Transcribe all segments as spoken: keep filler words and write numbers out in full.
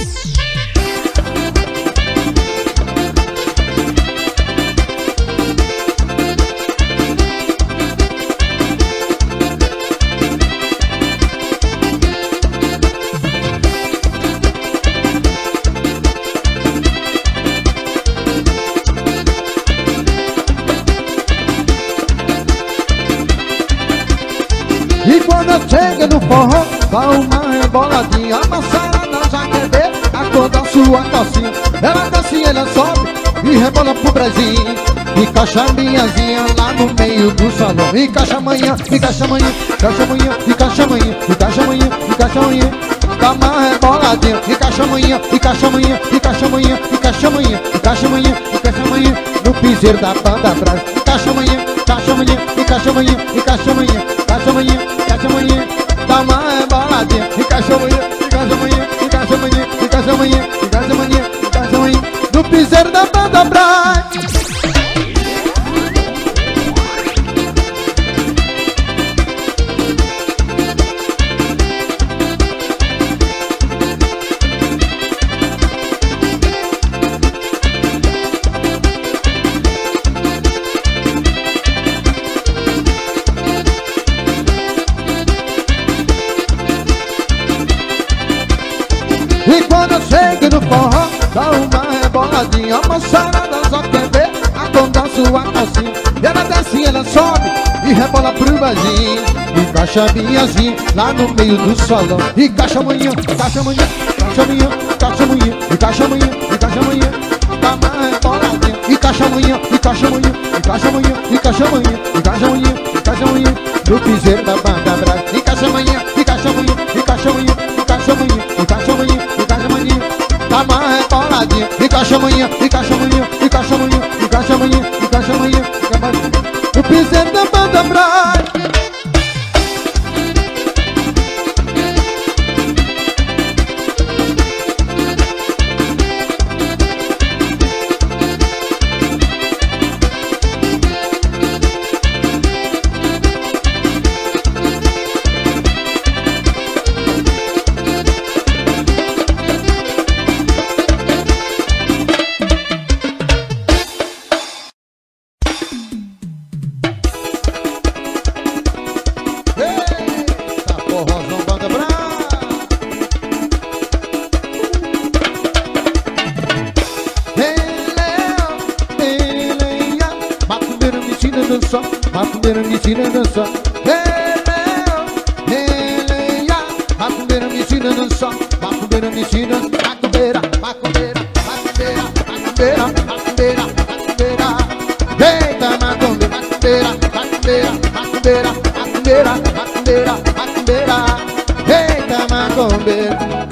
E quando eu chego no forró, dá uma reboladinha. A moçada já quer ver a cor da sua calcinha. Ela desce e ela sobe e rebola pro Brasil. Encaixa a minhazinha lá no meio do salão. Encaixa amanhã, encaixa amanhã, encaixa amanhã, encaixa amanhã, encaixa amanhã, encaixa amanhã. Dá uma reboladinha. Encaixa amanhã, encaixa amanhã, encaixa amanhã, encaixa amanhã, encaixa amanhã, encaixa amanhã. No piseiro da banda atrás. Encaixa amanhã, encaixa amanhã, encaixa amanhã, encaixa amanhã, encaixa amanhã, encaixa amanhã. Dá uma reboladinha. Encaixa amanhã, encaixa amanhã, encaixa amanhã, encaixa amanhã, encaixa amanhã, encaixa amanhã. No piseiro da banda atrás. E quando eu chego no forró, dá uma reboladinha. A moçada só quer ver a cor da sua calcinha. Ela desce e ela sobe e rebola pro vazio. Encaixa a minhazinha lá no meio do salão. Encaixa amanhã, encaixa amanhã, encaixa amanhã, encaixa amanhã, encaixa amanhã, encaixa amanhã. Dá uma reboladinha. Encaixa amanhã, encaixa amanhã, encaixa amanhã, encaixa amanhã, encaixa amanhã, encaixa amanhã. No piseiro da banda brava. Encaixa amanhã, encaixa amanhã, encaixa amanhã, encaixa amanhã, encaixa amanhã, encaixa amanhã. Dá uma reboladinha. Encaixa amanhã, encaixa amanhã, encaixa amanhã, encaixa amanhã, encaixa amanhã, encaixa amanhã. No piseiro da banda brava. Macumbeira me ensina a dançar. Macumbeira me ensina a dançar. Macumbeira me ensina. Macumbeira, macumbeira, macumbeira, macumbeira, macumbeira, macumbeira. Eita, macumbeira, macumbeira, macumbeira, macumbeira, macumbeira, macumbeira, macumbeira. Eita, macumbeira.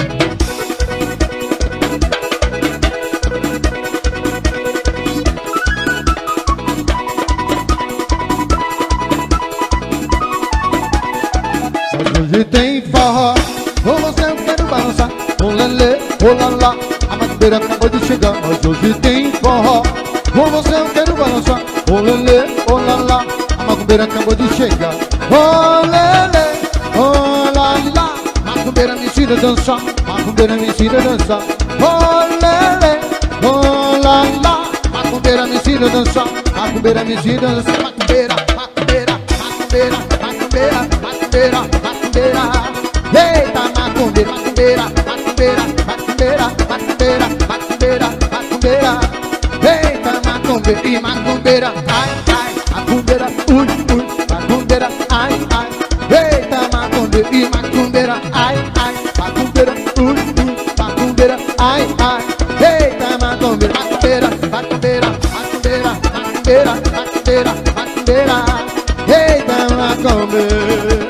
Hoje tem forró, com você eu quero balançar. O lelê, o lalá, a macumbeira acabou de chegar. Mas hoje tem forró, com você eu quero balançar. O lelê, o lalá, a macumbeira acabou de chegar. O lelê, o lalá, macumbeira me ensina a dançar. Macumbeira me ensina a dançar. O lelê, o lalá, macumbeira me ensina a dançar. Macumbeira me ensina a dançar. Macumbeira, macumbeira, macumbeira, macumbeira, macumbeira, macumbeira. Eita, macumbeira, macumbeira, macumbeira, macumbeira, macumbeira, macumbeira, macumbeira. Eita, macumbeira e macumbeira. Ai, ai, macumbeira, ui, ui, macumbeira, ai, ai. Eita, macumbeira e macumbeira. Ai, ai, macumbeira, ui, ui, macumbeira, ai, ai. Eita, macumbeira, macumbeira, macumbeira, macumbeira, macumbeira, macumbeira, macumbeira. Eita, macumbeira.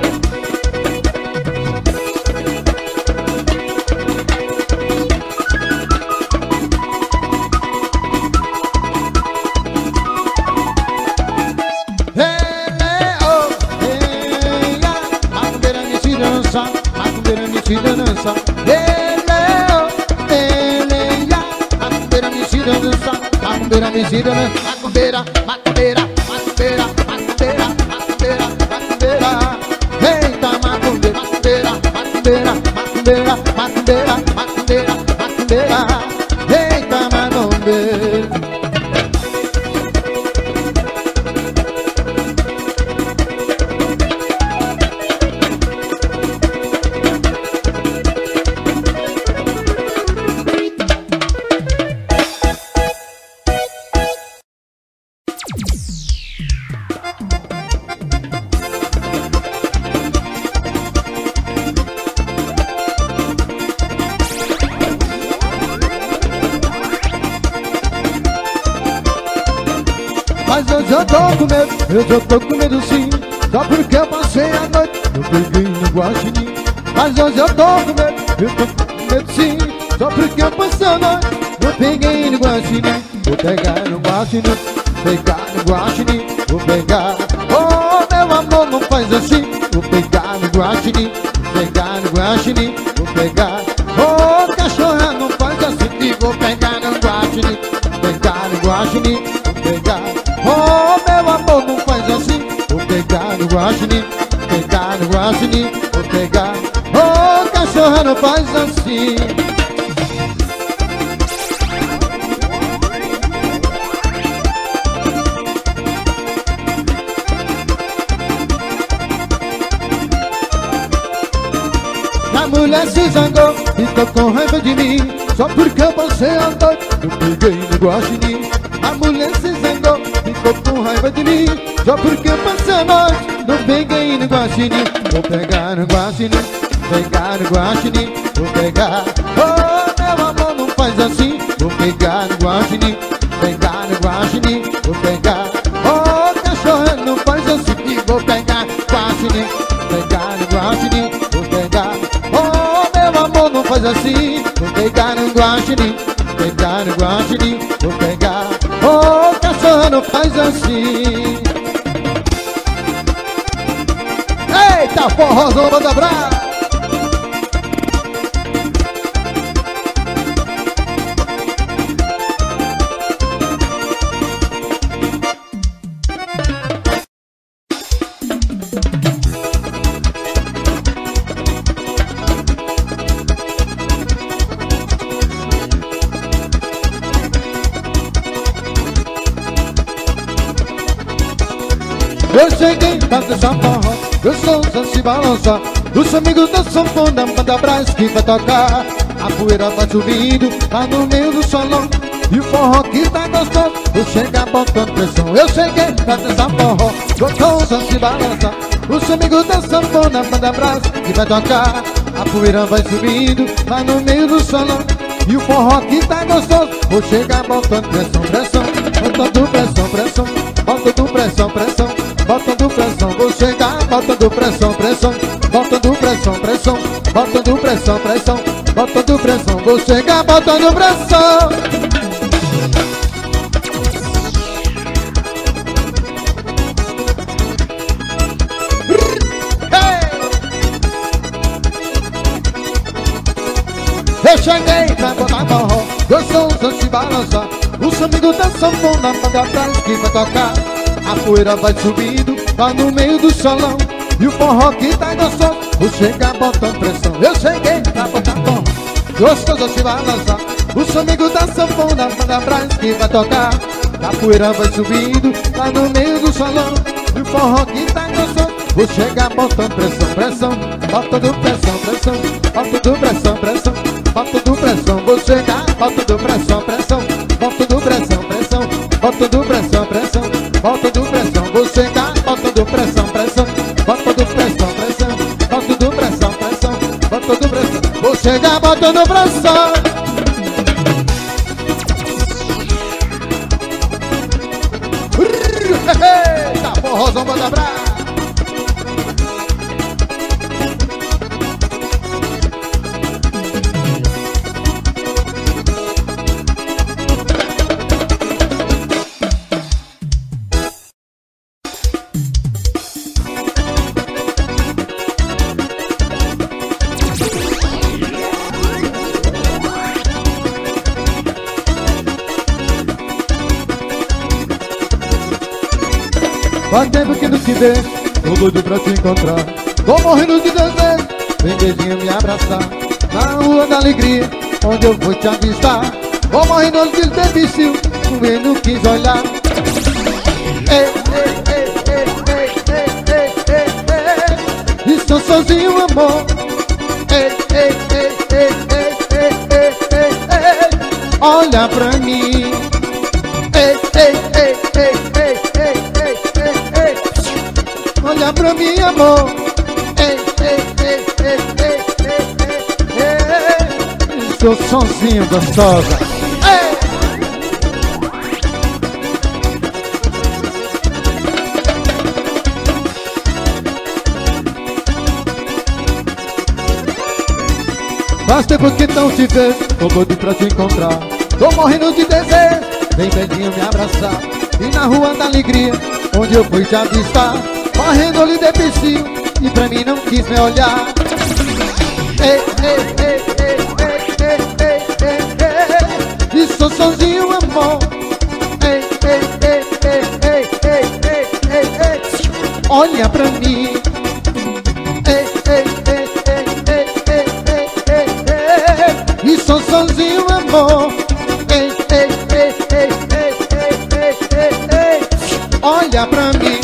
Macumbeira me ensina a dançar. Macumbeira me ensina a dançar. Macumbeira me ensina a dançar. Macumbeira, macumbeira, macumbeira, macumbeira, macumbeira, macumbeira. Eita, macumbeira, macumbeira, macumbeira, macumbeira, macumbeira, macumbeira. com medo, eu já tô com medo sim. Só porque eu passei a noite, eu peguei no guaxinim. Mas hoje eu tô com medo, eu tô com medo sim. Só porque eu passei a noite, eu peguei no guaxinim. Vou pegar no guaxinim, pegar no guaxinim, vou pegar. Oh, meu amor, não faz assim. Vou pegar no guaxinim, pegar no guaxinim, vou pegar. Oh, cachorra, não faz assim. Vou pegar no guaxinim, pegar no guaxinim, vou pegar. Oh, meu amor, não faz assim. Vou pegar no guaxinim, pegar no guaxinim, vou pegar. Oh, cachorra, não faz assim. A mulher se zangou, ficou com raiva de mim. Só porque eu passei a noite, eu peguei no guaxinim. A mulher se zangou, ficou com raiva de mim. Só porque eu passei a noite, eu peguei no guaxinim. Vou pegar no guaxinim, pegar no guaxinim, vou pegar. Oh, meu amor, não faz assim. Vou pegar no guaxinim, pegar no guaxinim, vou pegar. Oh, cachorra, não faz assim. Vou pegar guaxinim, pegar no guaxinim, vou pegar. Oh, meu amor, não faz assim. Vou pegar no guaxinim, pegar no guaxinim, vou pegar. Oh, cachorra, não faz assim. Eita, forrozão, banda brava. Eu cheguei pra dançar forró, eu sou um se balançar. Os amigos da sanfona, banda brás que vai tocar. A poeira vai subindo, tá no meio do salão. E o forró que tá gostoso, eu chego botando pressão. Eu cheguei pra dançar forró, eu sou um se balançar. Os amigos da sanfona, banda brás que vai tocar. A poeira vai subindo, tá no meio do salão. E o forró que tá gostoso, vou chegar botando pressão, pressão. Botando pressão, pressão, botando pressão, pressão. Botando pressão, vou chegar, botando pressão, pressão. Botando pressão, pressão, botando pressão, pressão. Botando pressão, vou chegar, botando pressão. Eu cheguei pra botar forró, eu sou um se balançar. Os amigos da sanfona, banda atrás que vai tocar. A poeira vai subindo, tá no meio do salão. E o forró que tá gostoso, vou chegar botando pressão. Eu cheguei pra botar forró, gostoso se balançar. Os amigos da sanfona, banda atrás que vai tocar. A poeira vai subindo, tá no meio do salão. E o forró que tá gostoso, vou chegar botando pressão, pressão. Botando pressão, pressão, botando pressão, pressão. Botando pressão, vou chegar, botando pressão, pressão. Botando pressão, pressão, botando pressão, pressão. Botando pressão, vou chegar, botando pressão, pressão. Botando pressão, pressão, botando pressão, pressão. Botando pressão, vou chegar, botando pressão. Eita, forrozão, banda brava. Faz tempo que não te vejo, tô doido pra te encontrar. Tô morrendo de desejo, vem beijinho me abraçar. Na rua da alegria, onde eu vou te avistar. Tô morrendo de desejo, comigo não quis olhar. Ei, ei, ei, ei, ei, ei, ei, ei, ei. Estou sozinho, amor. Ei, ei, ei, ei, ei, ei, ei, ei, ei. Olha pra mim. Ei, ei, ei, ei, ei, ei, ei, ei, ei. Olha pra mim, amor. Ei, ei, ei, ei, ei, ei, ei, ei. Estou sozinho, gostosa. Ei. Faz tempo que não te vejo, tô doido pra te encontrar. Tô morrendo de desejo, vem velhinho me abraçar. E na rua da alegria, onde eu fui te avistar, correndo-lhe de vicio, e pra mim não quis me olhar. Ei, ei, ei, ei, ei, ei, ei, ei, ei. E sou sozinho, amor. Ei, ei, ei, ei, ei, ei, ei, ei, ei. Olha pra mim. Ei, ei, ei, ei, ei, ei, ei, ei, ei. E sou sozinho, amor. Ei, ei, ei, ei, ei, ei, ei, ei, ei. Olha pra mim.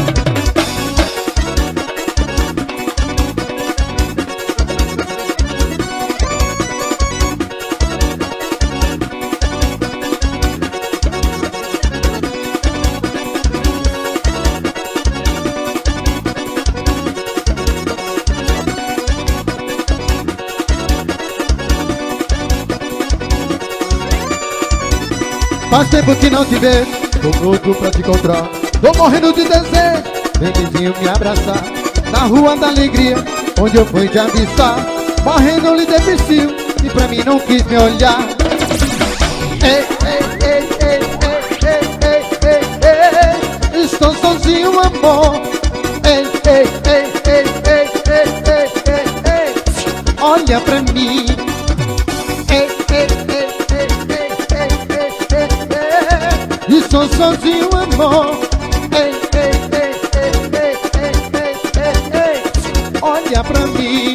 Faz tempo que não te vejo, tô louco pra te encontrar. Tô morrendo de desejo, vem vizinho me abraçar. Na rua da alegria, onde eu fui te avistar, morrendo-lhe de vicio, e pra mim não quis me olhar. Ei, ei, ei, ei, ei, ei, ei, ei, ei. Estou sozinho, amor. Ei, ei, ei, ei, ei, ei, ei, ei, ei. Olha pra mim. Ei, ei, ei, ei, ei, ei, ei, ei, ei. Estou sozinho, amor. Ei, ei, ei, ei, ei, ei, ei, ei, ei. Olha pra mim.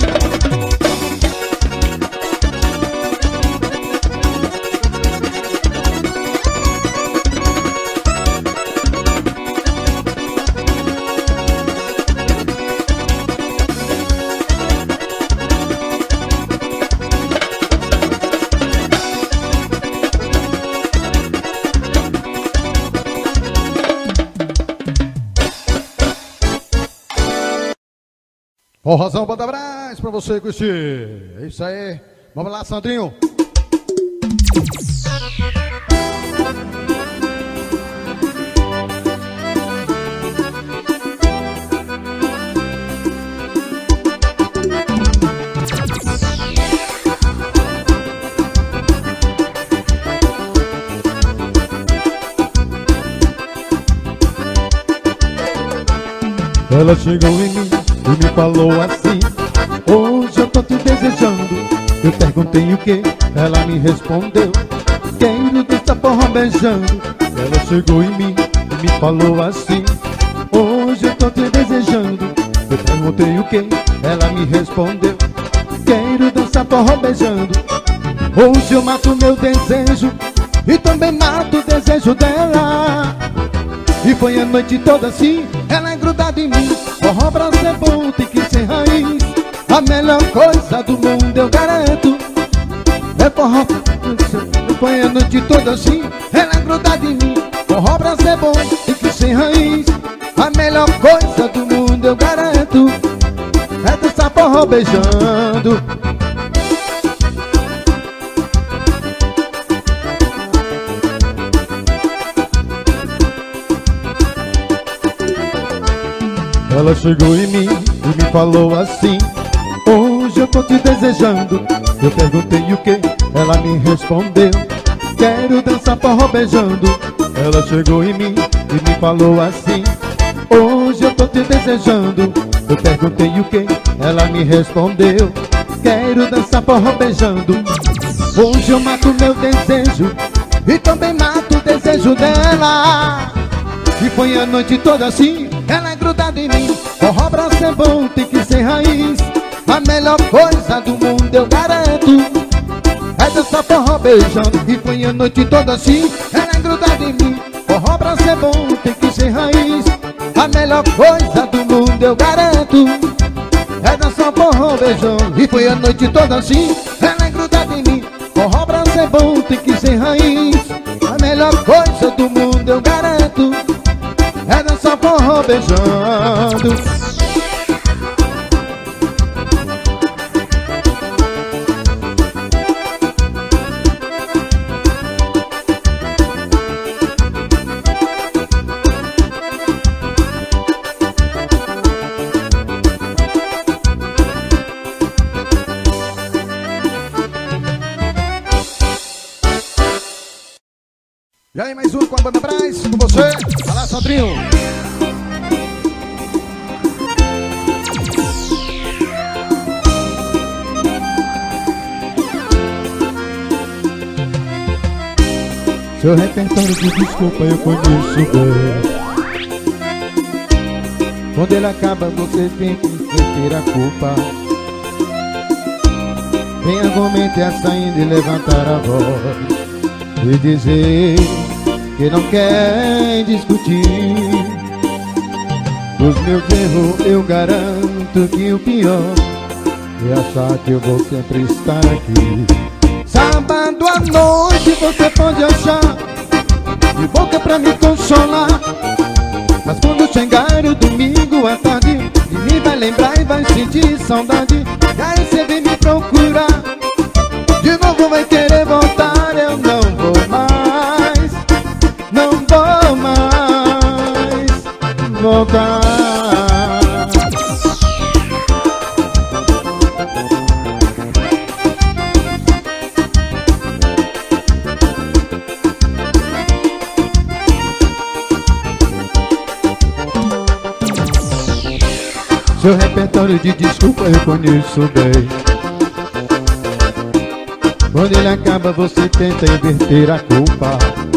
Forrozão Banda Brás pra você curtir. É isso aí. Vamos lá, Sandrinho. Ela chegou em mim e me falou assim: hoje eu tô te desejando. Eu perguntei o que, ela me respondeu: quero dançar forró beijando. Ela chegou em mim e me falou assim: hoje eu tô te desejando. Eu perguntei o que, ela me respondeu: quero dançar forró beijando. Hoje eu mato meu desejo e também mato o desejo dela. E foi a noite toda assim, ela é grudada em mim. Forró pra ser bom tem que ser raiz. A melhor coisa do mundo eu garanto é forró. E foi a noite toda assim, ela é grudada em mim. Forró pra ser bom tem que ser raiz. A melhor coisa do mundo eu garanto é dançar forró beijando. Ela chegou em mim e me falou assim: hoje eu tô te desejando. Eu perguntei o que, ela me respondeu: quero dançar forró beijando. Ela chegou em mim e me falou assim: hoje eu tô te desejando. Eu perguntei o que, ela me respondeu: quero dançar forró beijando. Hoje eu mato meu desejo e também mato o desejo dela. E foi a noite toda assim, ela é grudada em mim. Forró pra ser bom tem que ser raiz. A melhor coisa do mundo eu garanto é dançar forró beijando. E foi a noite toda assim, ela é grudada em mim. Forró pra ser bom tem que ser raiz. A melhor coisa do mundo eu garanto é dançar forró beijando. E foi a noite toda assim, ela é grudada em mim. Forró pra ser bom tem que ser raiz. A melhor coisa do mundo eu garanto é dançar forró beijando. você. Vai lá, Sandrinho. Seu repertório de desculpa eu conheço bem. Quando ele acaba você tem que ter a culpa. Vem argumentar saindo e levantar a voz e dizer que não quer discutir. Os meus erros eu garanto que o pior é achar que eu vou sempre estar aqui. Sábado à noite você pode achar de boca pra me consolar, mas quando chegar o domingo à tarde, de mim vai lembrar e vai sentir saudade. E aí você vem me procurar, de novo vai querer voltar. Eu não vou mais, não vou mais voltar. Seu repertório de desculpa eu conheço bem. Quando ele acaba você tenta inverter a culpa.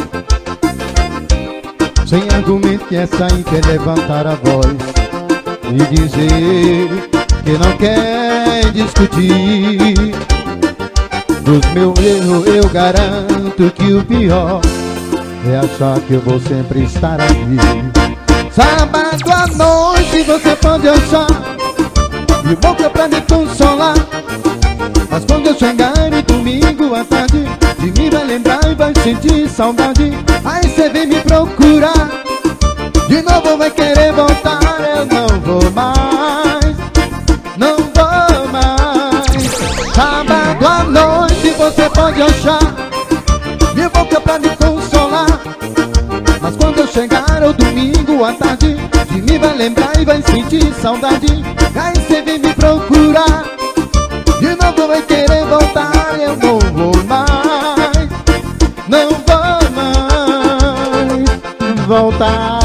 Sem argumento que é sair, quer levantar a voz e dizer que não quer discutir. Dos meus erros eu garanto que o pior é achar que eu vou sempre estar aqui. Sábado à noite você pode achar de boca pra me consolar, mas quando eu chegar e domingo à tarde, de mim vai lembrar e vai sentir saudade. Aí você vem me procurar, de novo vai querer voltar. Eu não vou mais, não vou mais. Sábado à noite você pode achar de boca pra me consolar, mas quando eu chegar ao domingo à tarde, de mim vai lembrar e vai sentir saudade. Aí você vem me procurar, de novo vai querer voltar. Eu não vou mais, não vou mais voltar.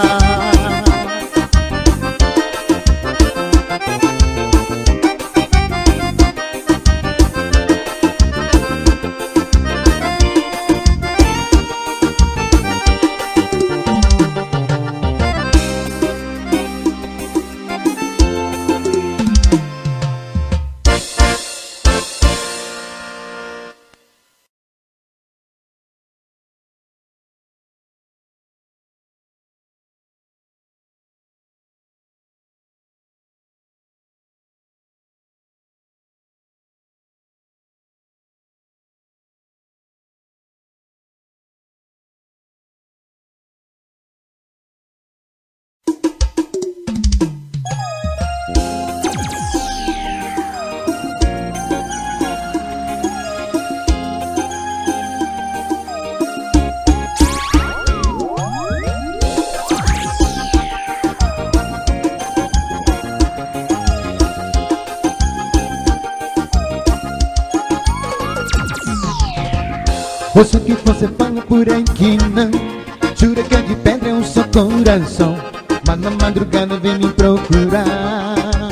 Ouço que você fala por aí que não, jura que é de pedra é o seu coração, mas na madrugada vem me procurar.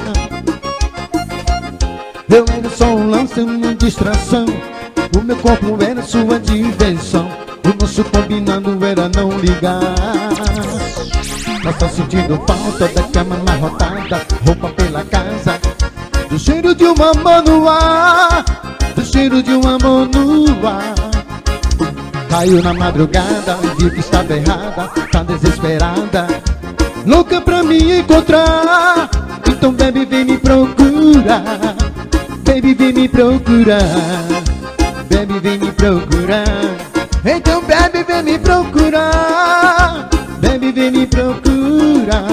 Eu era só um lance, uma distração, o meu corpo era sua diversão, o nosso combinado era não ligar. Mas tá sentindo falta da cama amarrotada, roupa pela casa, do cheiro de um amor no ar, do cheiro de um amor no ar. Caiu na madrugada, viu que estava errada, tá desesperada, louca pra me encontrar. Então baby vem me procurar, baby vem me procurar, baby vem me procurar. Então baby vem me procurar, baby vem me procurar.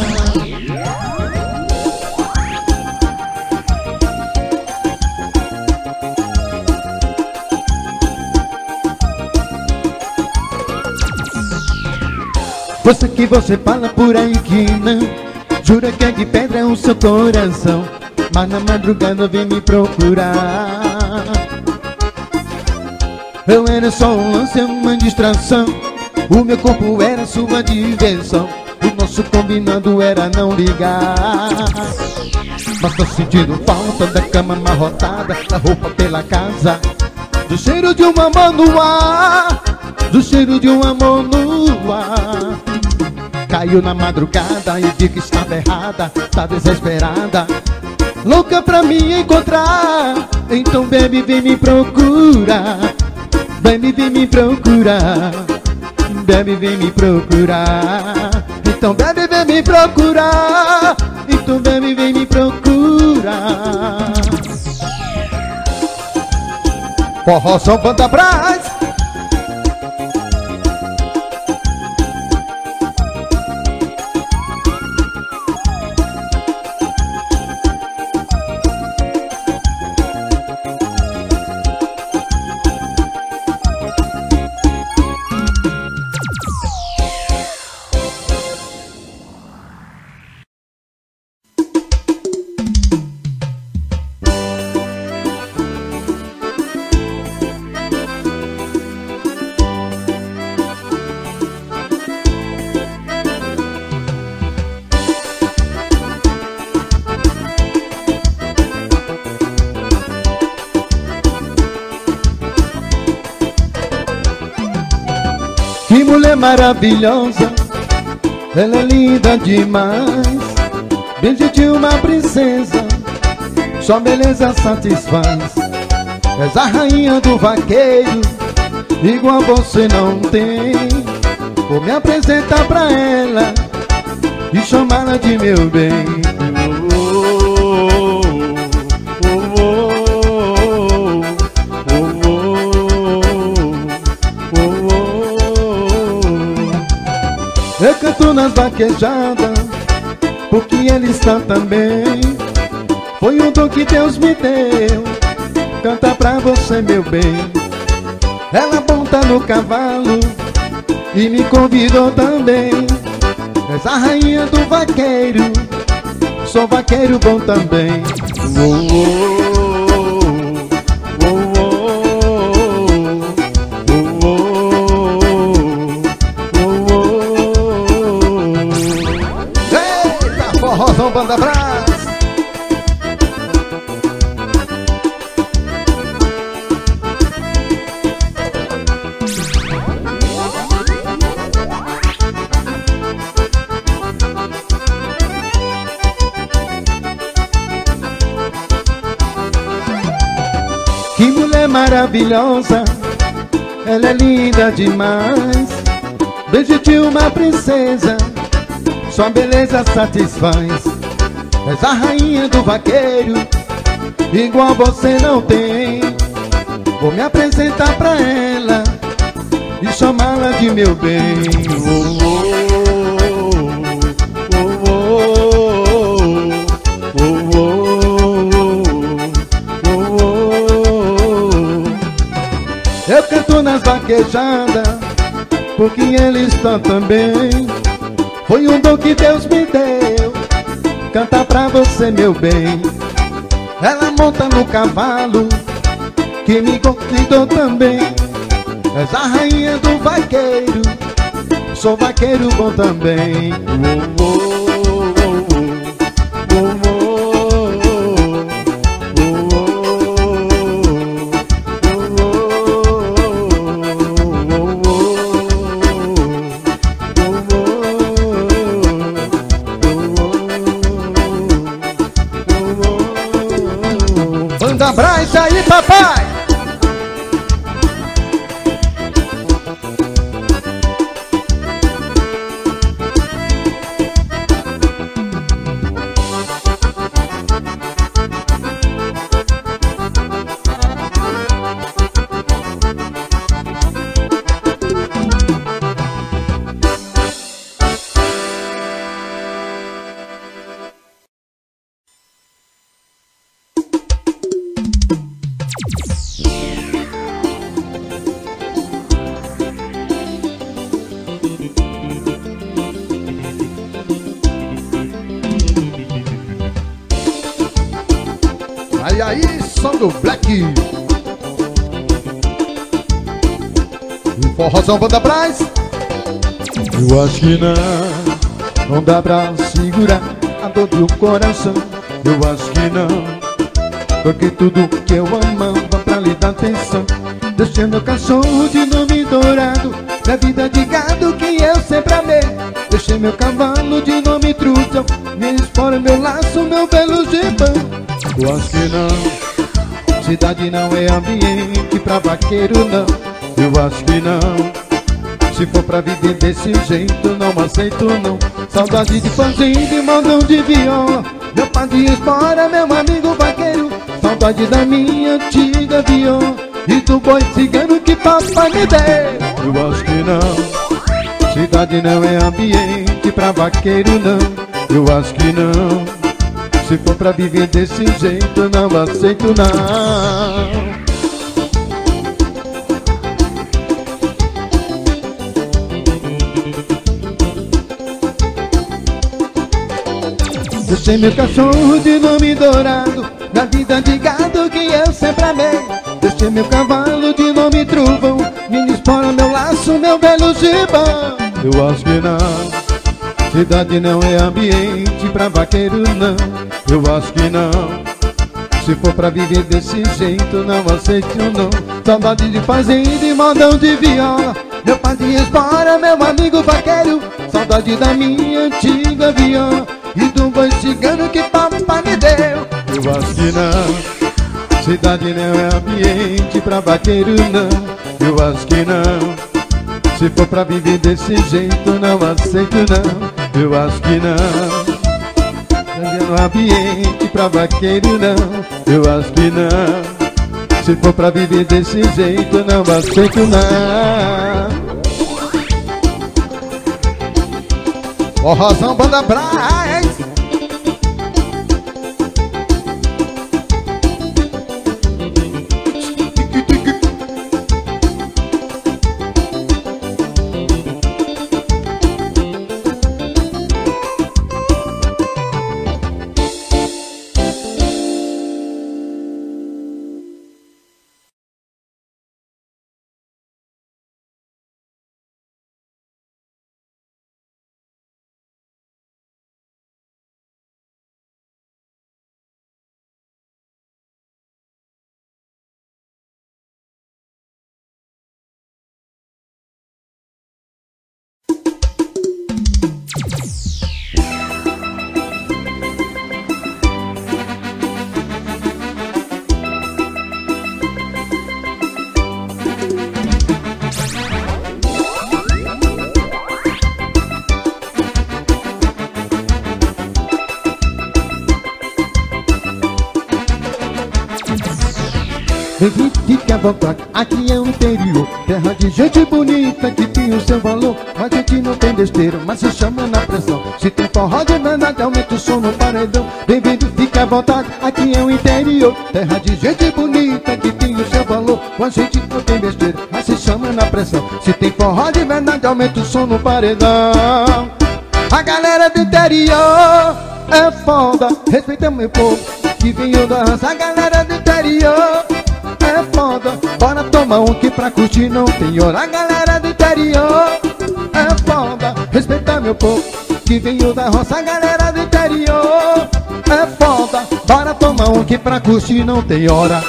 Você que você fala por aí que não, jura que é de pedra é o seu coração, mas na madrugada vem me procurar. Eu era só um lance, uma distração, O meu corpo era sua diversão, o nosso combinado era não ligar. Mas tô sentindo falta da cama amarrotada, da roupa pela casa, do cheiro de um amor no ar, do cheiro de um amor no ar. Caiu na madrugada e vi que estava errada, tá desesperada, louca pra me encontrar. Então baby, vem me procurar, baby, vem me procurar, baby, vem me procurar. Então baby, vem me procurar, então baby, vem me procurar. Forrozão Banda Brás. Que mulher maravilhosa, ela é linda demais, beijo de uma princesa, sua beleza satisfaz. És a rainha do vaqueiro, igual você não tem. Vou me apresentar pra ela e chamá-la de meu bem. Eu canto nas vaquejadas, porque ele está também. Foi um dom que Deus me deu, cantar pra você, meu bem. Ela monta no cavalo e me convidou também. És a rainha do vaqueiro, sou vaqueiro bom também. Oh, oh. Forrozão Banda Brás. Que mulher maravilhosa, ela é linda demais, beijo de uma princesa, sua beleza satisfaz. És a rainha do vaqueiro, igual você não tem. Vou me apresentar pra ela e chamá-la de meu bem. Oh, oh, oh, oh, oh, oh. Eu canto nas vaquejadas, porque ele está também. Foi um dom que Deus me deu, cantar pra você, meu bem. Ela monta no cavalo, que me convidou também. És a rainha do vaqueiro, sou vaqueiro bom também. Oh, oh, oh, oh, oh. Banda Brás aí, papai! E aí, som do Black. O Forrozão Banda Brás. Eu acho que não, não dá pra segurar a dor do coração. Eu acho que não, porque tudo que eu amava pra lhe dar atenção. Deixei meu cachorro de nome dourado, da vida de gado que eu sempre amei. Deixei meu cavalo de nome Trudel, minha espora, meu laço, meu belo gibão. Eu acho que não, cidade não é ambiente pra vaqueiro não. Eu acho que não, se for pra viver desse jeito não aceito não. Saudade de fazenda e mandão de viola, meu pai de espora, meu amigo vaqueiro. Saudade da minha antiga viola e do boi cigano que papai me deu. Eu acho que não, cidade não é ambiente pra vaqueiro não. Eu acho que não, se for pra viver desse jeito não aceito não. Deixei meu cachorro de nome dourado, da vida de gado que eu sempre amei. Deixei meu cavalo de nome Truvão, minha espora, meu laço, meu belo gibão. Eu acho que não, cidade não é ambiente pra vaqueiro não. Eu acho que não, se for pra viver desse jeito não aceito não. Saudade de fazenda e modão de viola, meu pai de espora, meu amigo vaqueiro. Saudade da minha antiga viola e do boi cigano que papai me deu. Eu acho que não, cidade não é ambiente pra vaqueiro não. Eu acho que não, se for pra viver desse jeito não aceito não. Eu acho que não, cidade não é ambiente pra vaqueiro não. Eu acho que não, se for pra viver desse jeito não aceito não. Ó, Rosão, banda Brás. Vem, fique à vontade, aqui é o interior, terra de gente bonita que tem o seu valor. A gente não tem besteira, mas se chama na pressão. Se tem forró de verdade, aumenta o som no paredão. Bem-vindo, fique à vontade, aqui é o interior, terra de gente bonita que tem o seu valor. A gente não tem besteira, mas se chama na pressão. Se tem forró de verdade, aumenta o som no paredão. A galera do interior é foda, respeita meu povo que veio da raça. A galera do interior é foda, bora tomar um que pra curtir não tem hora. A galera do interior é foda, respeitar meu povo que veio da roça. A galera do interior é foda, bora tomar um que pra curtir não tem hora.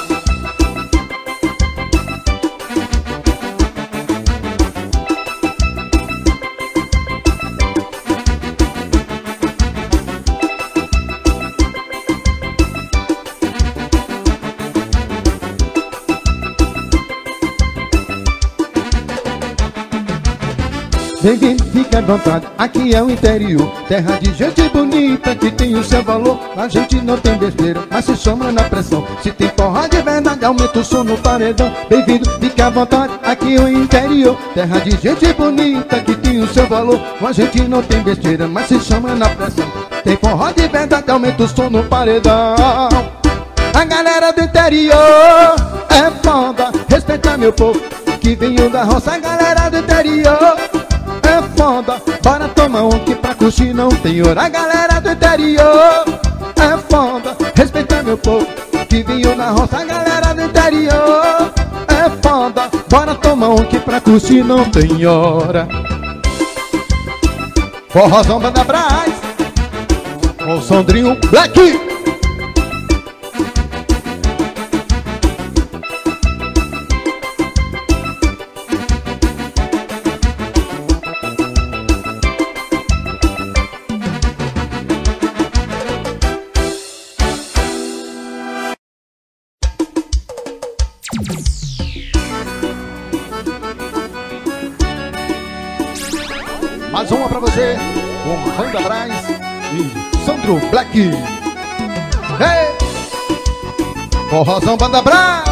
Bem-vindo, fique à vontade, aqui é o interior, terra de gente bonita que tem o seu valor. A gente não tem besteira, mas se chama na pressão. Se tem forró de verdade, aumenta o som no paredão. Bem-vindo, fique à vontade, aqui é o interior, terra de gente bonita que tem o seu valor. A gente não tem besteira, mas se chama na pressão. Tem forró de verdade, aumenta o som no paredão. A galera do interior é foda, respeita meu povo que veio da roça. A galera do interior é foda, bora tomar um que pra curtir não tem hora. A galera do interior é foda, respeita meu povo que veio na roça. A galera do interior é foda, bora tomar um que pra curtir não tem hora. Forrozão Banda Brás com Sandrinho Black. Mais uma pra você, com Banda Brás e Sandro Black. Hey! Forrozão Banda Brás.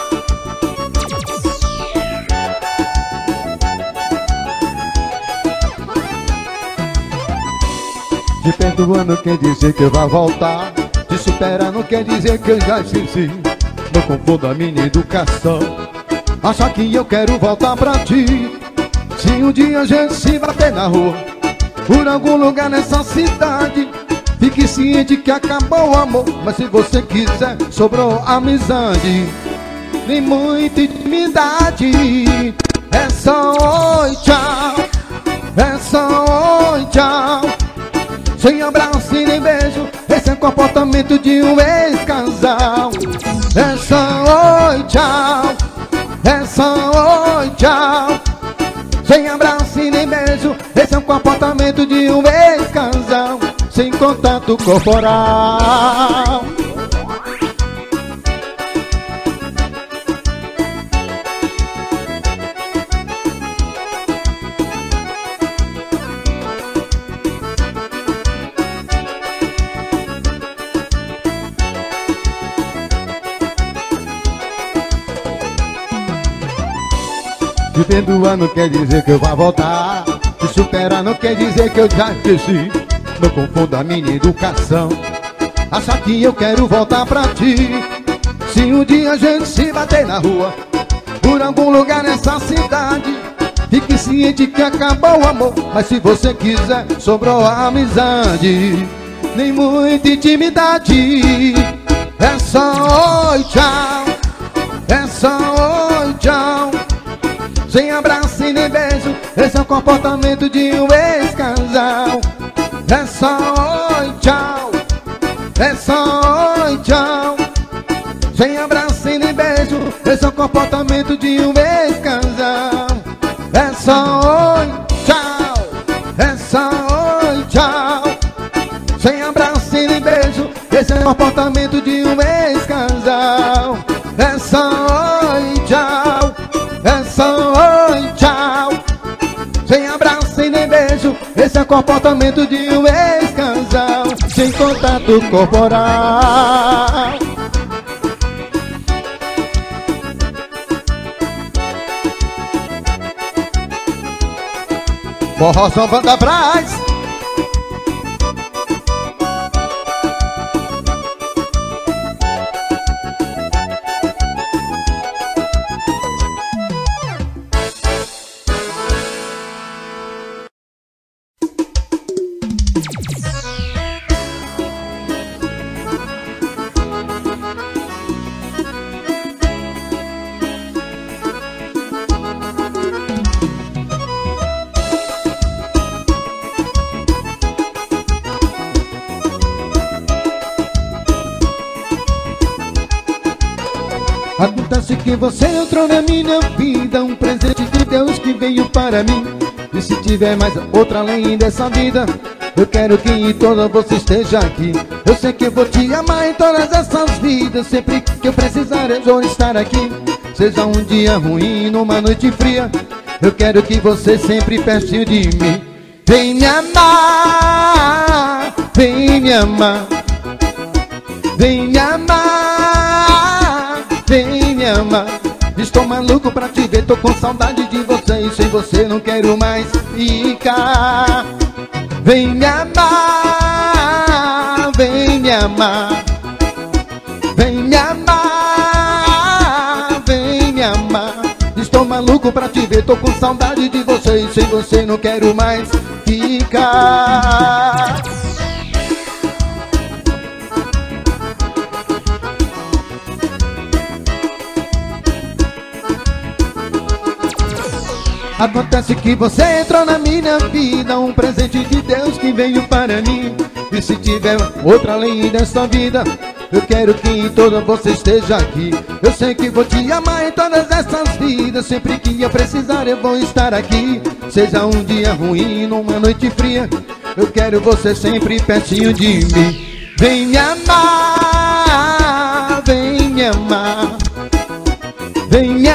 Te perdoar não quer dizer que eu vá voltar. Te superar não quer dizer que eu já esqueci. Não confunda a minha educação. Acha que eu quero voltar pra ti. Se um dia a gente se bater na rua, por algum lugar nessa cidade, fique ciente que acabou o amor. Mas se você quiser, sobrou amizade. Nem muita intimidade. É só oi, tchau. É só oi, tchau. Sem abraço e nem beijo. Esse é o comportamento de um ex-casal. É só oi, tchau. É só oi, tchau. Sem abraço e nem beijo. Esse é o comportamento de um ex-casal. Sem contato corporal. Te perdoar não quer dizer que eu vá voltar. Te superar não quer dizer que eu já esqueci. Não confunda a minha educação. Acha que eu quero voltar pra ti. Se um dia a gente se bater na rua, por algum lugar nessa cidade, fique ciente que acabou o amor. Mas se você quiser, sobrou a amizade. Nem muita intimidade. É só oi, tchau. É só oi, tchau. Sem abraço e nem beijo. Esse é o comportamento de um ex-casal. É só oi, tchau. É só oi, tchau. Sem abraço e nem beijo. Esse é o comportamento de um ex-casal. É só oi, tchau. É só oi, tchau. Sem abraço e nem beijo. Esse é o comportamento de um ex-casal. É só oi, tchau. É só oi, tchau. Sem abraço e nem beijo. Esse é o comportamento de um ex-casal. Sem contato corporal. Forrozão Banda Brás. Acontece que você entrou na minha vida, um presente de Deus que veio para mim. E se tiver mais outra além dessa vida, eu quero que em toda você esteja aqui. Eu sei que eu vou te amar em todas essas vidas. Sempre que eu precisar eu vou estar aqui. Seja um dia ruim, numa noite fria, eu quero que você sempre perto de mim. Vem me amar, vem me amar, vem me amar, vem me amar. Estou maluco pra te ver, tô com saudade de você. E sem você não quero mais ficar. Vem me amar, vem me amar, vem me amar, vem me amar. Estou maluco pra te ver, tô com saudade de você. E sem você não quero mais ficar. Acontece que você entrou na minha vida, um presente de Deus que veio para mim. E se tiver outra além dessa vida, eu quero que em toda você esteja aqui. Eu sei que vou te amar em todas essas vidas. Sempre que eu precisar eu vou estar aqui. Seja um dia ruim, numa noite fria, eu quero você sempre pertinho de mim. Vem me amar, vem me amar, vem me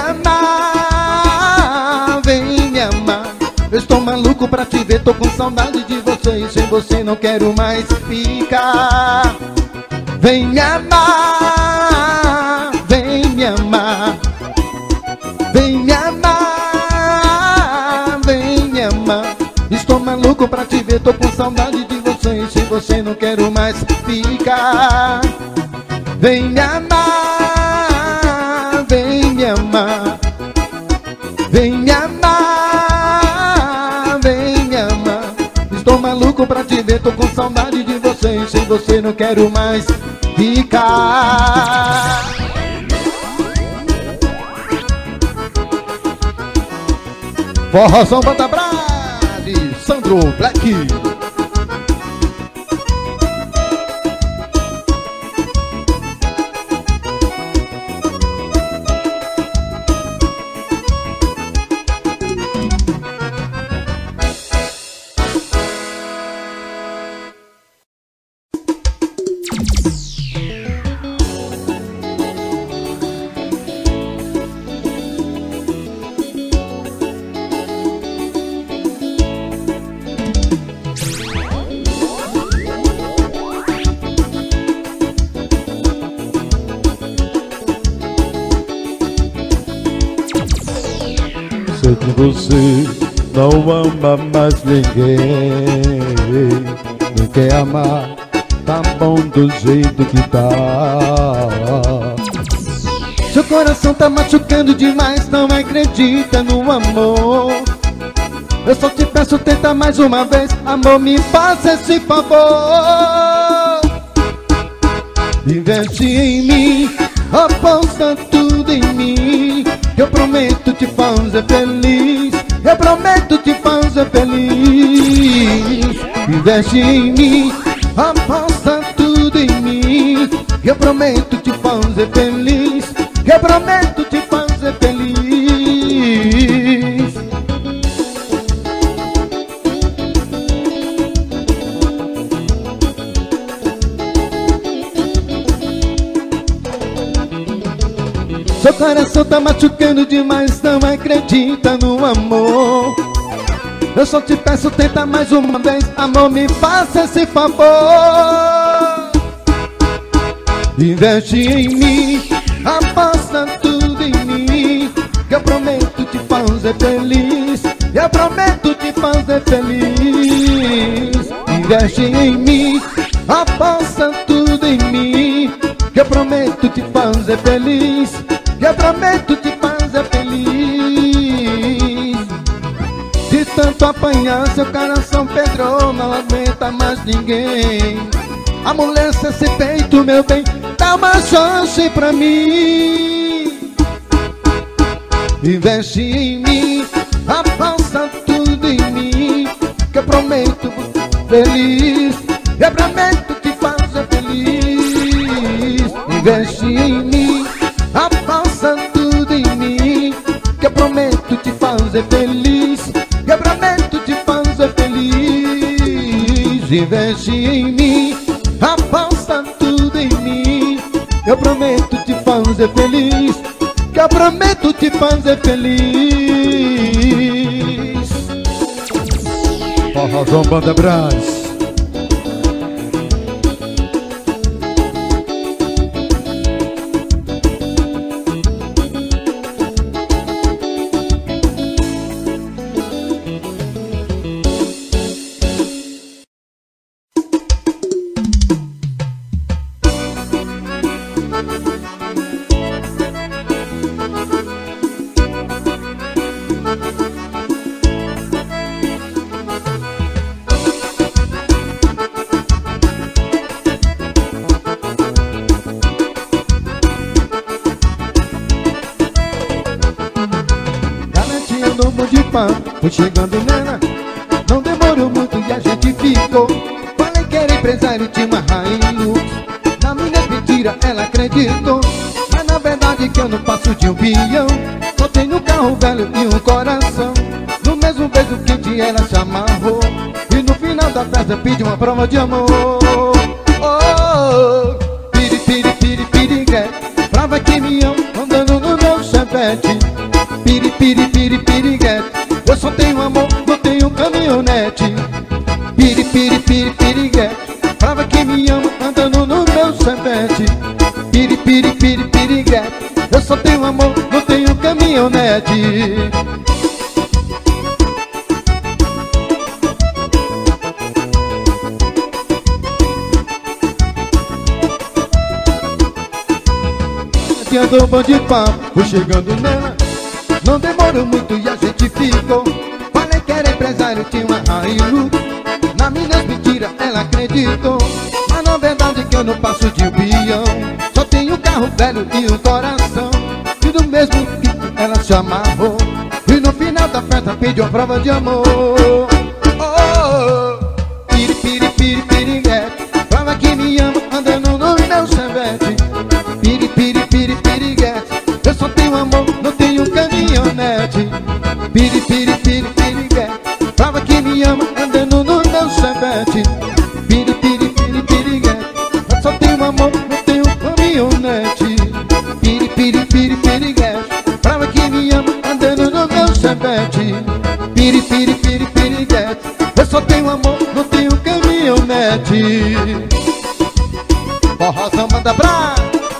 amar, vem me amar. Eu estou maluco pra te ver, tô com saudade de você, e sem você não quero mais ficar. Vem me amar, vem me amar, vem me amar, vem me amar. Estou maluco pra te ver, tô com saudade de você, e sem você não quero mais ficar. Vem me amar, vem me amar, vem me amar, vem me amar. Estou maluco pra te ver, tô com saudade de você, e sem você não quero mais ficar. Forrozão Banda Brás, Sandro Black. Sei que você não ama mais ninguém, nem quer amar, tá bom do jeito que tá. Seu coração tá machucando demais, não acredita no amor. Eu só te peço, tenta mais uma vez, amor, me faça esse favor. Investe em mim, aposta tudo em mim, eu prometo te fazer feliz, eu prometo te fazer feliz. Investe em mim, aposta tudo em mim, eu prometo te fazer feliz, eu prometo te fazer feliz. Seu coração tá machucando demais, não acredita no amor. Eu só te peço, tenta mais uma vez, amor, me faça esse favor. Investe em mim, aposta tudo em mim, que eu prometo te fazer feliz, eu prometo te fazer feliz. Investe em mim, aposta tudo em mim, que eu prometo te fazer feliz, eu prometo te fazer feliz. De tanto apanhar, seu coração pedrou, não aguenta mais ninguém. Amolece esse peito, meu bem, dá uma chance pra mim. Investe em mim, aposta tudo em mim, que eu prometo feliz, eu prometo te fazer feliz. Investe em mim, aposta tudo em mim, que eu prometo te fazer feliz, eu prometo te fazer feliz. Investe em mim, aposta tudo em mim, eu prometo te fazer feliz, que eu prometo te fazer feliz. Forrozão Banda Brás. Fui chegando nela, não demorou muito e a gente ficou. Falei que era empresário, tinha uma Hilux. Na minha mentira ela acreditou, mas na verdade que eu não passo de um bilhão. Só tenho um carro velho e um coração. No mesmo beijo quente ela se amarrou, e no final da festa pediu uma prova de amor. Oh, piri, piri, piri, piriguete, prova que me ama andando no meu chevette. Piri, piri, piri, piriguete, eu só tenho amor, não tenho caminhonete. Piri, piri, piri, piriguete, prova que me ama andando no meu chevette. Piri, piri, piri, piriguete, eu só tenho amor, não tenho caminhonete. Andou bom de papo, fui chegando nela, não demorou muito e a gente ficou. Falei que era empresário, tinha uma Hilux. Na minhas mentiras ela acreditou, mas na verdade que eu não passo de um bilhão. Só tenho um carro velho e um coração, e do mesmo pico ela se amarrou, e no final da festa pediu a prova de amor. Oh, piri, piri, piri, piriguete, prova que me ama andando no meu chevette. Piri, piri, piri, piriguete, eu só tenho amor, não tenho caminhonete. Piri, piri, piri, piriguete, prova que me ama andando no meu chevette. Piri, piri, piri, piriguete, eu só tenho amor, não tenho caminhonete. Piri, piri, piri, piriguete, prova que me ama andando no meu chevette. Piri, piri, piri, piriguete, eu só tenho amor, não tenho caminhonete. Forrozão manda pra...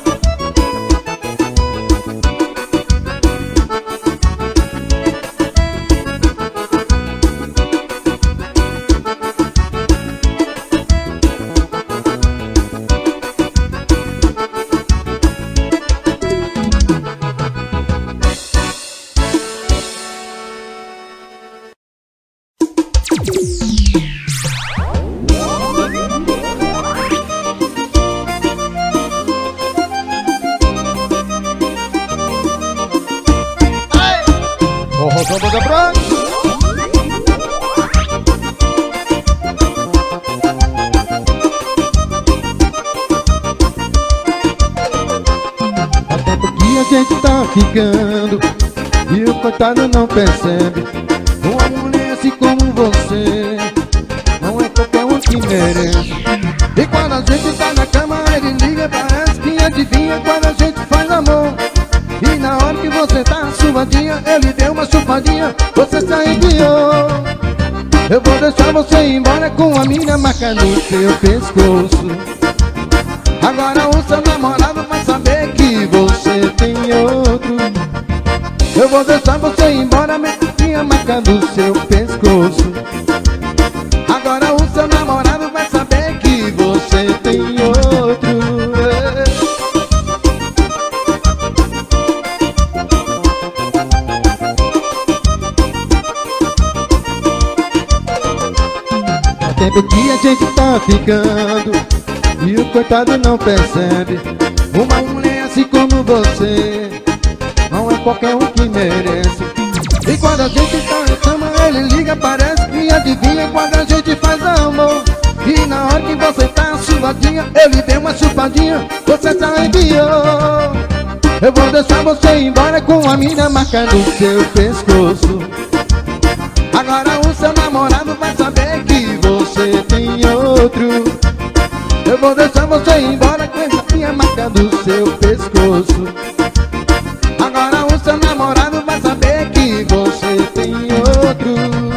Ficando, e o coitado não percebe. Uma mulher assim como você não é qualquer um que merece. E quando a gente tá na cama ele liga, parece que adivinha quando a gente faz amor. E na hora que você tá suadinha, ele deu uma chupadinha, você se arrepiou. Eu vou deixar você ir embora com a minha marca no seu pescoço. Agora o seu namorado vai saber que você tem outro. Eu vou deixar você ir embora, minha marca do seu pescoço. Agora o seu namorado vai saber que você tem outro. Há tempo que a gente tá ficando e o coitado não percebe. Uma mulher assim como você não é qualquer um que merece. E quando a gente tá em cama ele liga, parece que adivinha quando a gente faz amor. E na hora que você tá suadinha, ele deu uma chupadinha, você se arrepiou. Eu vou deixar você ir embora com a minha marca no seu pescoço. Agora o seu namorado vai saber que você tem outro. Eu vou deixar você ir embora com essa minha marca do seu pescoço. Agora o seu namorado vai saber que você tem outro.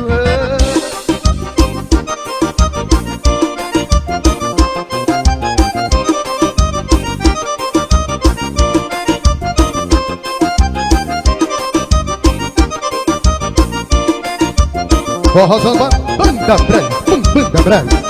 Forrozão, banda brás, banda brás.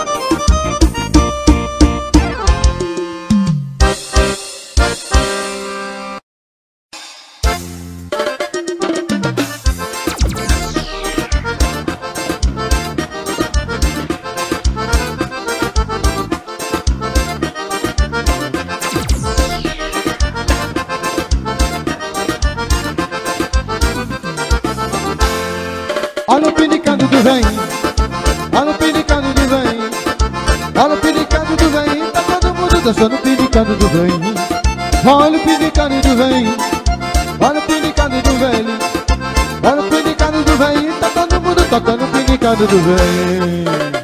Olha o dançando o pinicado do velho. Olha o pinicado do velho. Olha o pinicado do velho. Olha o pinicado do velho. Tá todo mundo tocando o pinicado do velho.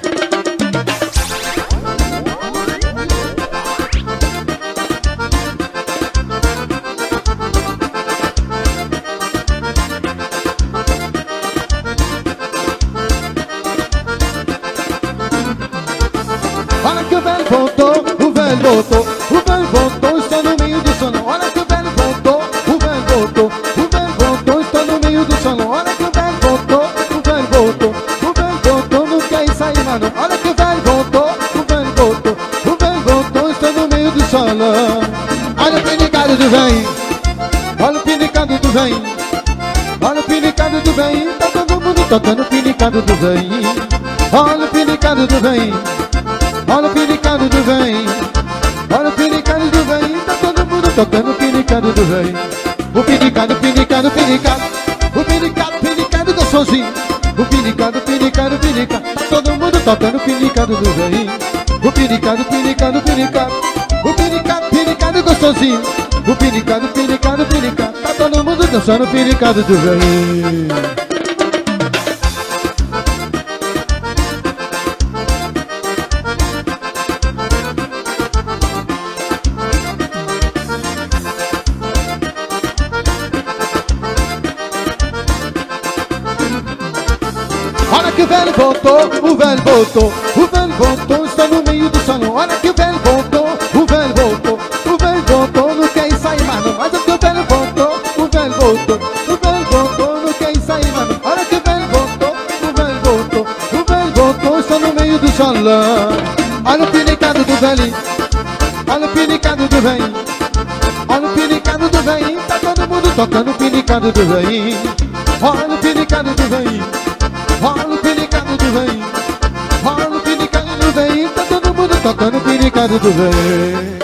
Olha que o velho voltou, o velho voltou, o velho voltou, está no meio do salão. Olha que o velho voltou, o velho voltou, o velho voltou, está no meio do salão. Olha que o velho voltou, o velho voltou, o velho voltou, não quer sair mais não. Olha que o velho voltou, o velho voltou, o velho voltou, está no meio do salão. Olha o pinicado do velho, olha o pinicado do velho, olha o pinicado do velho, tá todo mundo tocando o pinicado do velho. Olha o pinicado do velho. Olha o pinicado do velho. Olha o pinicado do velho. Tá todo mundo tocando o pinicado do velho. O pinicado, pinicado, pinicado. O pinicado, pinicado gostosinho. O pinicado, pinicado, pinicado. Tá todo mundo tocando o pinicado do velho. O pinicado, pinicado, pinicado. O pinicado, pinicado gostosinho. O pinicado, pinicado, pinicado. Tá todo mundo dançando o pinicado do velho. Olha que o velho voltou, o velho voltou, o velho voltou, está no meio do salão. Olha que o velho voltou, o velho voltou, o velho voltou, não quer sair mais não. Olha que o velho voltou, o velho voltou, o velho voltou, não quer sair mais não. Olha que o velho voltou, o velho voltou, o velho voltou, está no meio do salão. Olha o pinicado do velhinho, olha o pinicado do velhinho, olha o pinicado do velhinho, tá todo mundo tocando o pinicado do velhinho. Olha o pinicado do velhinho. Olha o pinicado do velho. Olha o pinicado do velho. Tá todo mundo tocando o pinicado do velho.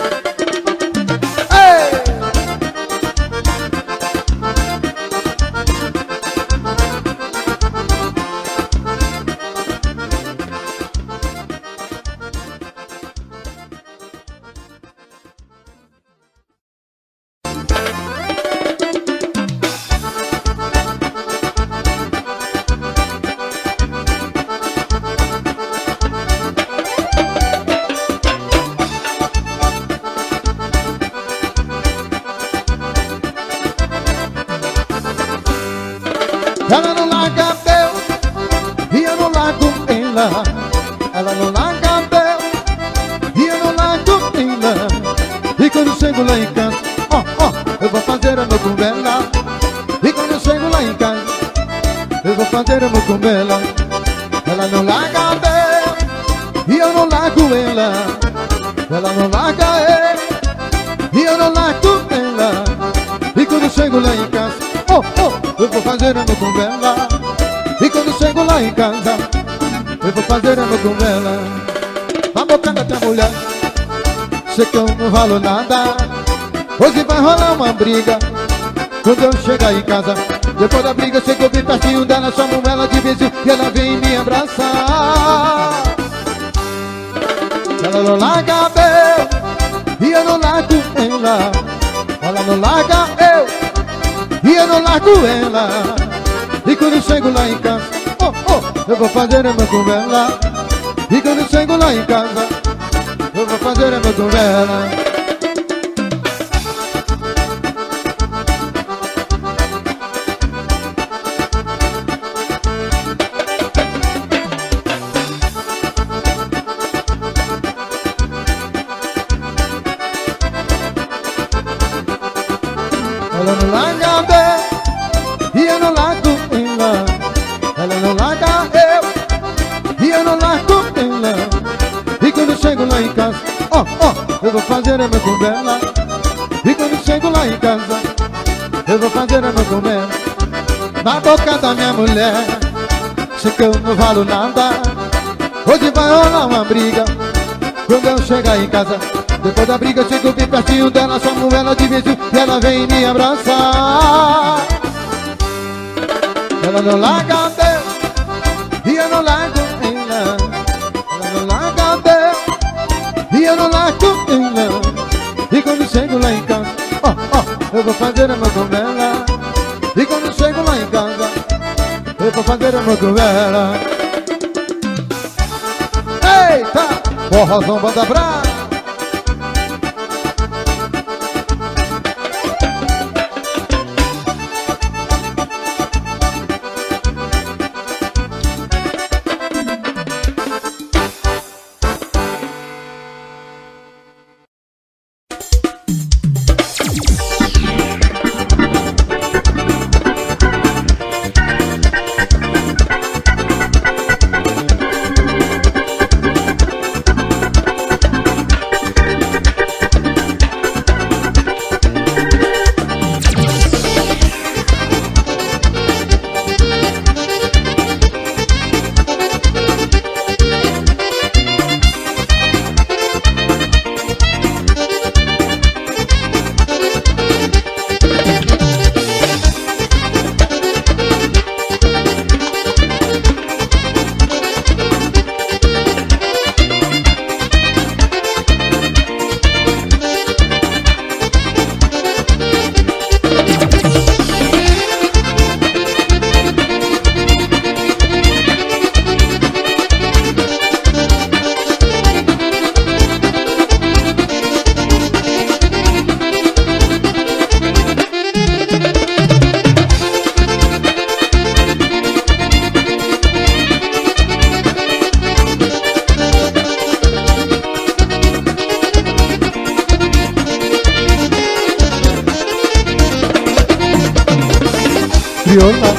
Ela não larga Deus e eu não largo ela. Ela não larga Deus e eu não largo ela. E quando chego lá em casa, ó, oh, ó, oh, eu vou fazer amor com ela. E quando eu chego lá em casa, eu vou fazer amor com ela. Ela não larga Deus e eu não largo ela. Ela não larga ele e eu não largo ela. E quando eu chego lá em casa, oh, oh, eu vou fazer amor com ela. E quando chego lá em casa, eu vou fazer amor com ela. Na boca da tua mulher, sei que eu não valo nada. Hoje vai rolar uma briga quando eu chegar em casa. Depois da briga, chego bem pertinho dela, chamo ela de beijo e ela vem me abraçar. Ela não larga eu e eu não largo ela. Ela não larga eu e eu não largo ela. E quando eu chego lá em casa, oh, oh, eu vou fazer amor com ela. E quando eu chego lá em casa, eu vou fazer amor com ela. Ela não larga eu e eu não largo ela. Ela não larga eu e eu não largo ela. E quando eu chego lá em casa, ó, oh, ó, oh, eu vou fazer amor com ela. E quando eu chego lá em casa, eu vou fazer amor com ela. Na boca da minha mulher, sei que eu não valo nada. Hoje vai rolar uma briga quando eu chegar em casa. Depois da briga, chego bem pertinho dela, chamo ela de beijo e ela vem me abraçar. Ela não larga Deus e eu não largo ela. Ela não larga Deus E eu não largo ela. E quando chego lá em casa, ó, ó, eu vou fazer uma novela. E quando chego lá em casa, eu vou fazer uma novela. Eita! Forrozão banda brava. Crioula,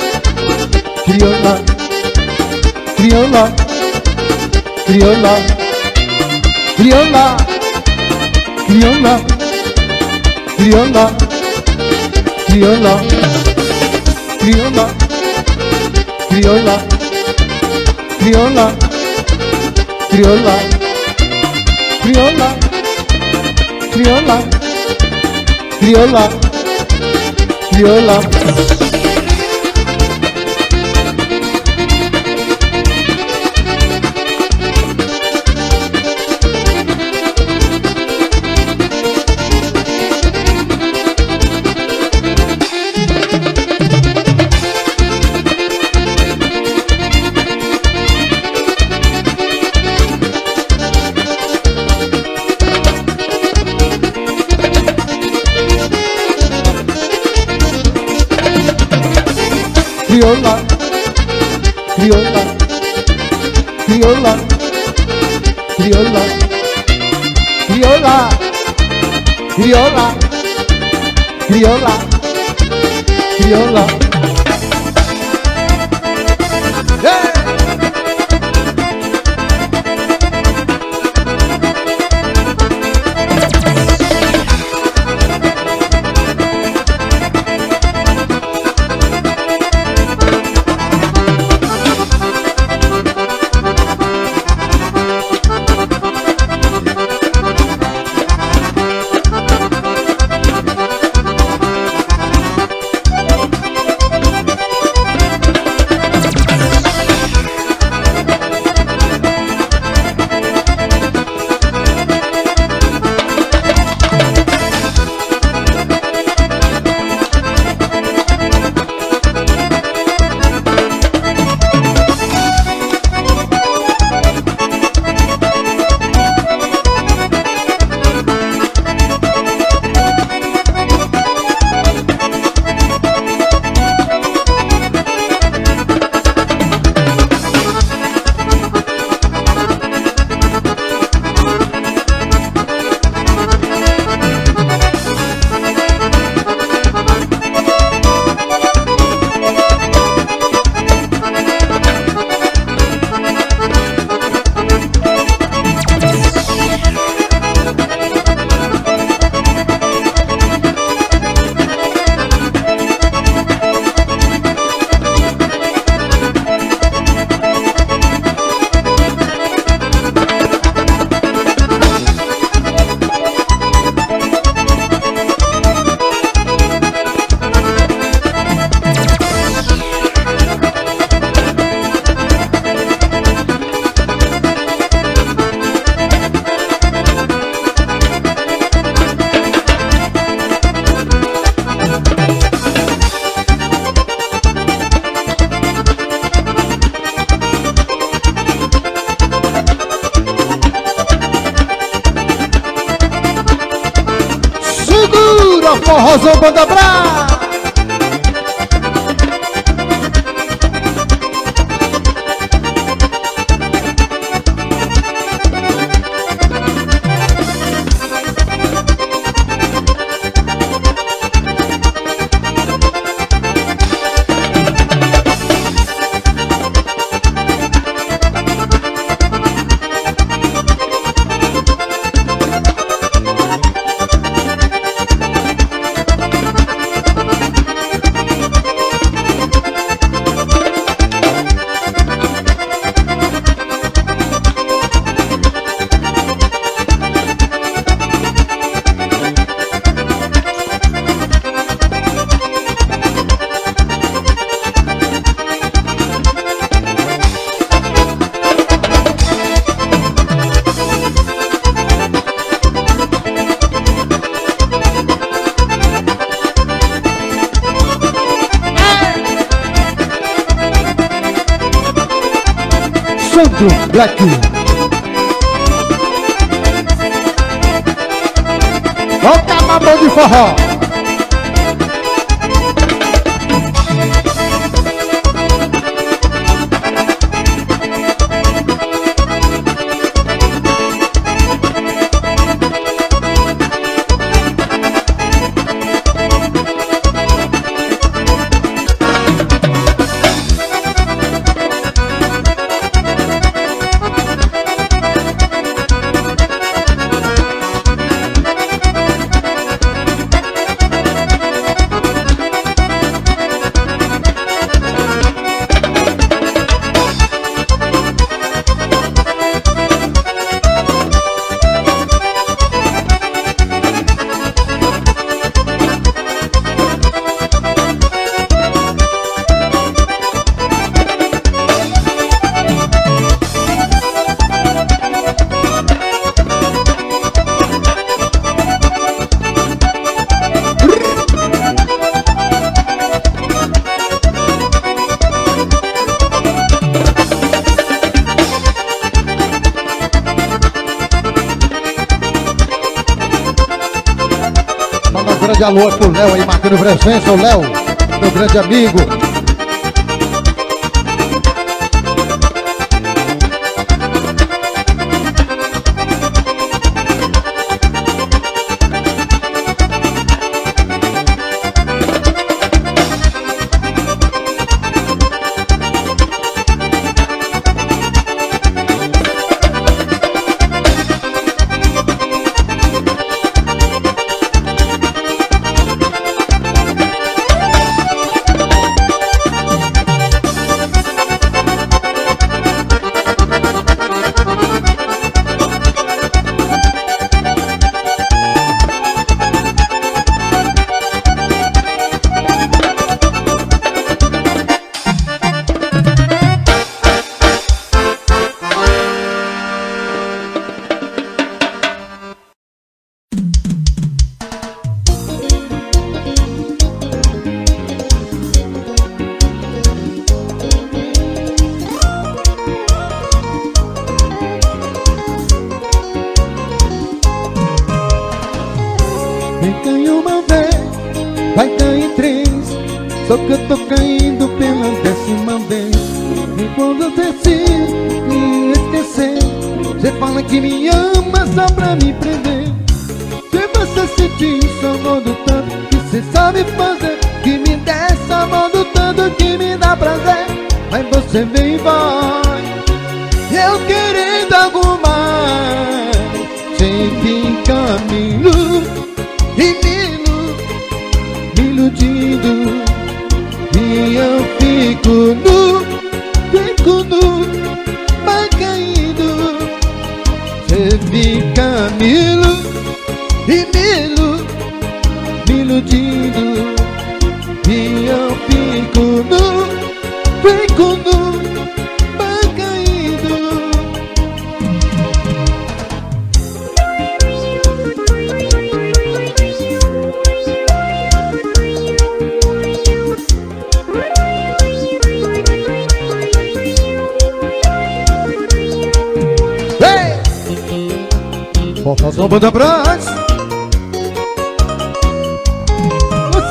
crioula, crioula, crioula, crioula, crioula, crioula, crioula, crioula, crioula, crioula, crioula, crioula, crioula, crioula, crioula. Crioula, crioula, crioula, crioula, crioula, crioula, crioula, crioula. Forrozão Banda Brá. Sandro Black. Toca uma mão de forró. Grande alô pro Léo aí, marcando presença, o Léo, meu grande amigo. Cai uma vez, vai cair três. Só que eu tô caindo pela décima vez. E quando eu decido me esquecer, você fala que me ama só pra me prender. Se você sentir esse amor do tanto que você sabe fazer, que me dá esse amor do tanto que me dá prazer, aí você vem e vai, eu querendo algo mais. Você fica me iludindo, me iludindo, e eu fico nu, fico nu, mas caído. Você fica me iludindo, me iludindo, e eu fico nu, fico nu, mas caído. Vou fazer uma banda brás.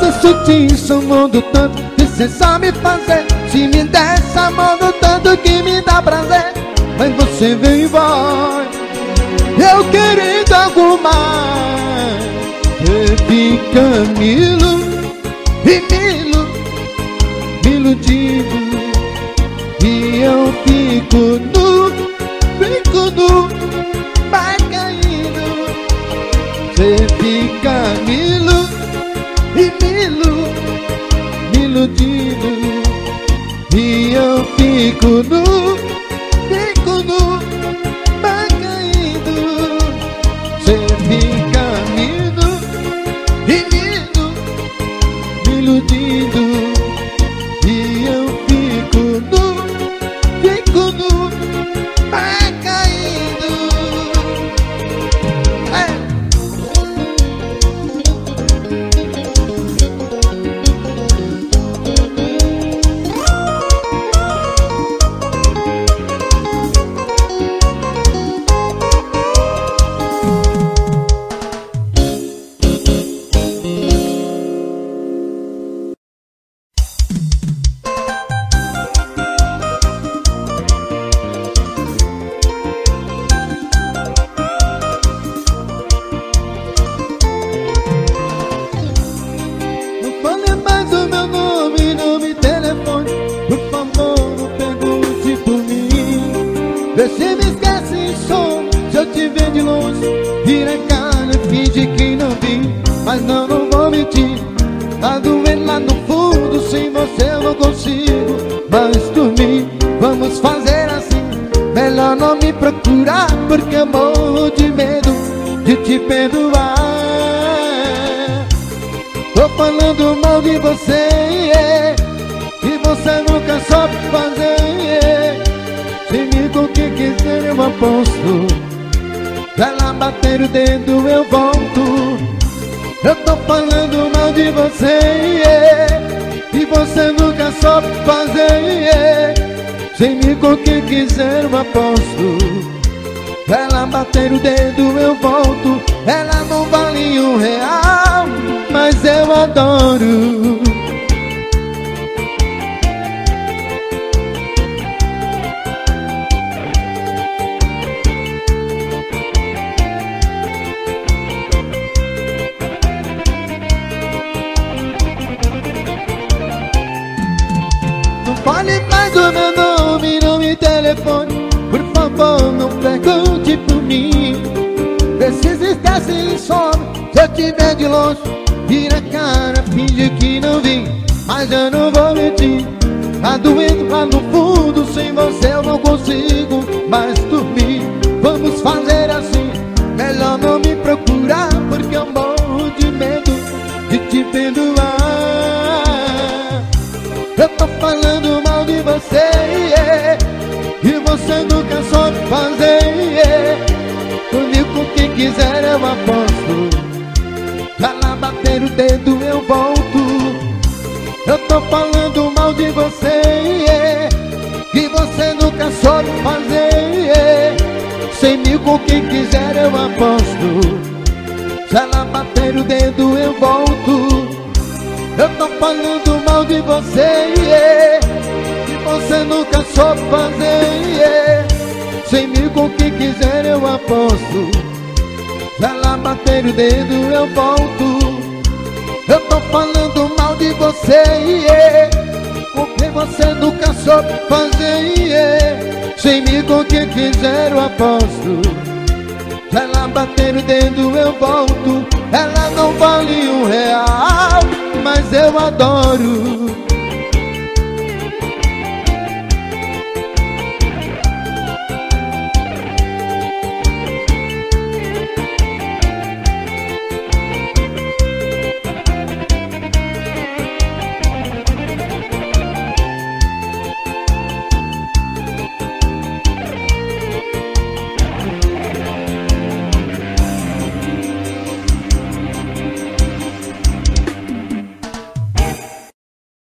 Todo sutil, sou mundo tanto que cê sabe fazer. Se me desse amor do tanto que me dá prazer. Mas você vem e vai, eu querendo algo mais. Você fica milo e milo, me iludindo, e eu fico nu, fico nu, vai caindo. Você fica milo e milo, me iludindo, e eu fico nu, fico nu, vai caindo. Você fica milo e milo, me iludindo, e eu fico nu, fico nu, vai caindo. É. Vê se me esquece em som, se eu te ver de longe, vira a cara, finge que não vi. Mas não, não vou mentir, tá doendo lá no fundo, sem você eu não consigo. Mas dormir, vamos fazer assim, melhor não me procurar, porque eu morro de medo de te perdoar. Tô falando mal de você, yeah, e você nunca soube fazer, yeah. Sem mim com quem quiser eu aposto, se ela bater o dedo eu volto. Eu tô falando mal de você, yeah, e você nunca soube fazer, yeah. Sem mim com quem quiser eu aposto, se ela bater o dedo eu volto. Ela não vale um real, mas eu adoro. Fale mais do meu nome, não me telefone, por favor, não pergunte por mim. Precisa estar sem sono, se eu te ver de longe, vira a cara, finge que não vi. Mas eu não vou mentir, tá doendo lá no fundo, sem você eu não consigo mais dormir. Vamos fazer assim, melhor não me procurar, porque eu morro de medo de te perdoar. Eu tô falando mal de você, yeah, e você nunca soube fazer, yeah. Comigo com quem quiser eu aposto, se ela bater o dedo eu volto. Eu tô falando mal de você, yeah, e você nunca soube fazer, yeah. Cem mil com quem quiser eu aposto, se ela bater o dedo eu volto. Eu tô falando mal de você, yeah, e você nunca soube fazer, yeah. Cem mil com quem quiser eu aposto, se ela bater o dedo eu volto. Eu tô falando mal de você, yeah, porque você nunca soube fazer, yeah. Cem mil com quem quiser eu aposto, se ela bater o dedo eu volto. Ela não vale um real, mas eu adoro.